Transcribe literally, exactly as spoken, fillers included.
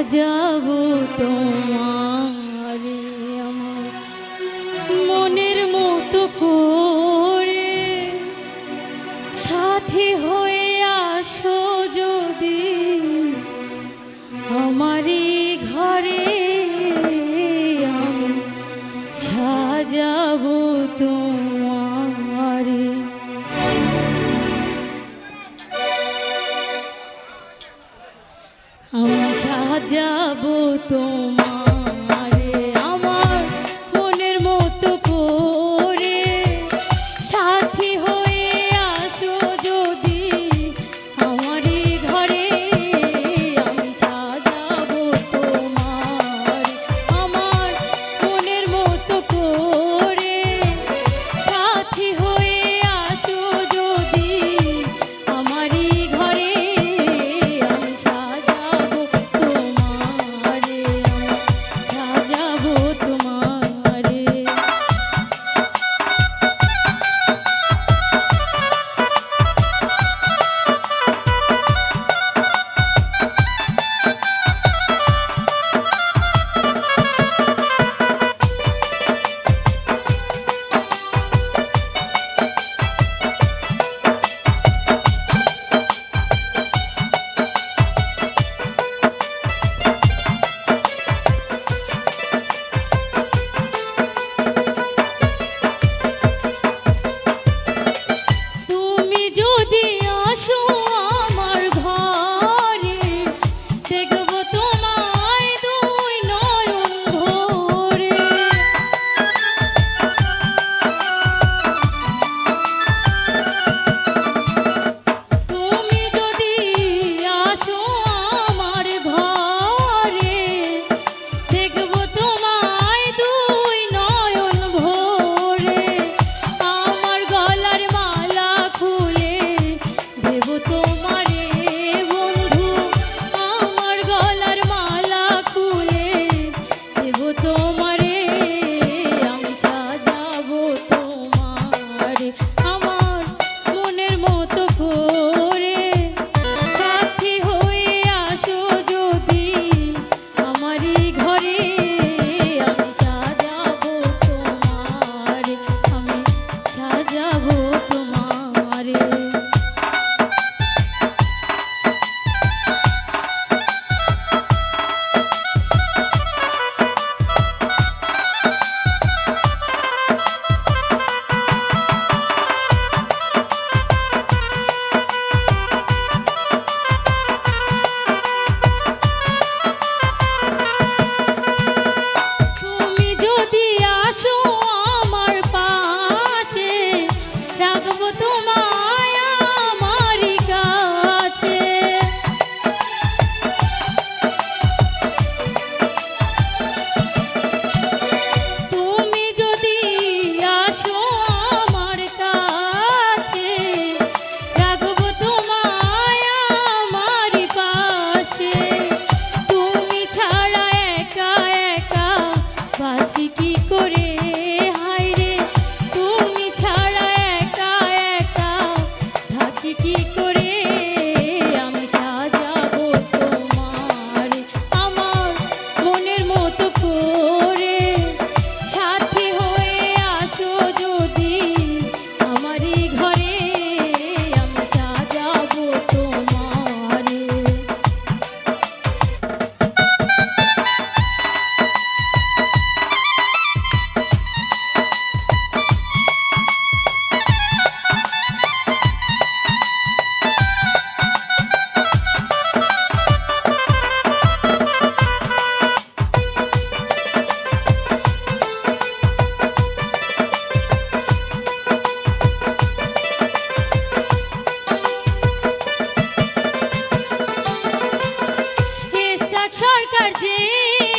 সাজাবো তোমারে আমার মনের মতো করে, সাথী হয়ে আসো যদি আমারই ঘরে, আমি সাজাবো তোমারে। আমি সাজাবো তোমারে আমার মনের মতো করে, সাথী হয়ে আসো যদি আমারই ঘরে, আমি সাজাবো তোমার আমার মনের মতো করে, সাথী হয়ে আসো যদি আমারই ঘরে, আমি সাজাবো তোমারে, সাজাবো তোমারে। তুমি যদি আসো আমার ঘরে, দেখবো তোমায় দুই নয়ন ভরে। তুমি যদি আসো আমার ঘরে, দেখবো তোমায় দুই নয়ন ভরে। আমার গলার মালা খুলে দেব তোমারে বন্ধু, আমার গলার মালা খুলে দেব তোমারে, আমি সাজাবো তোমারে আমার মনের মতো করে, সাথী হয়ে আসো যদি আমারই ঘরে, আমি সাজাবো তোমারে, আমি সাজাবো তোমারে। তুমি যদি আসো আমার পাশে, রাখবো তোমায় আমারই কাছে। তুমি যদি আসো আমার কাছে, রাখবো তোমায় আমারই পাশে। তুমি ছাড়া একা একা বাঁচি কি করে হায়রে, তুমি ছাড়া একা একা থাকি কি করে, আমি সাজাবো তোমারে আমার মনের মতো করে, সাথী হয়ে আসো যদি আমারই ঘরে, আমি সাজাবো তোমারে। ইসহাক সরকার যে